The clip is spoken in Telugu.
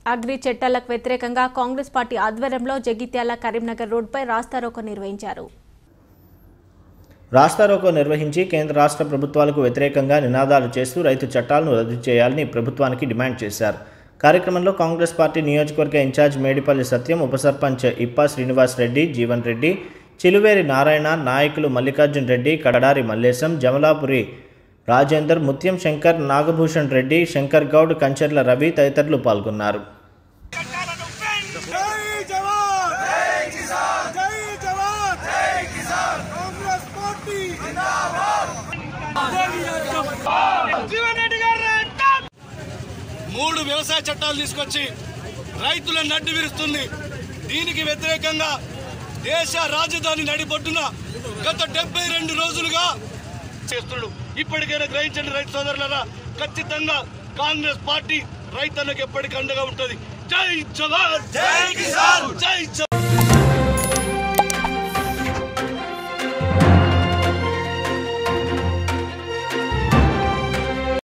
అగ్రి చట్టాలకు వ్యతిరేకంగా కాంగ్రెస్ పార్టీ ఆధ్వర్యంలో జగిత్యాల కరీంనగర్ రోడ్డుపై రాస్తారోకో నిర్వహించారు. రాస్తారోకో నిర్వహించి కేంద్ర రాష్ట్ర ప్రభుత్వాలకు వ్యతిరేకంగా నినాదాలు చేస్తూ రైతు చట్టాలను రద్దు చేయాలని ప్రభుత్వానికి డిమాండ్ చేశారు. కార్యక్రమంలో కాంగ్రెస్ పార్టీ నియోజకవర్గ ఇన్ఛార్జ్ మేడిపల్లి సత్యం, ఉప సర్పంచ్ ఇప్పా శ్రీనివాస్ రెడ్డి, జీవన్ రెడ్డి, చిలువేరి నారాయణ, నాయకులు మల్లికార్జున్ రెడ్డి, కడారి మల్లేశం, జమలాపురి రాజేందర్, ముత్యం శంకర్, నాగభూషణ్ రెడ్డి, శంకర్ గౌడ్, కంచర్ల రవి తదితరులు పాల్గొన్నారు. మూడు వ్యవసాయ చట్టాలు తీసుకొచ్చి రైతులను నడ్డి విరుస్తుంది. దీనికి వ్యతిరేకంగా దేశ రాజధాని నడిబొడ్డున గత 72 రోజులుగా చేస్తున్నాడు. ఇప్పటికైనా గ్రహించండి రైతు సోదరులారా, ఖచ్చితంగా కాంగ్రెస్ పార్టీ రైతులకు ఎప్పటికీ అండగా ఉంటుంది. జై జవాన్, జై కిసాన్, జై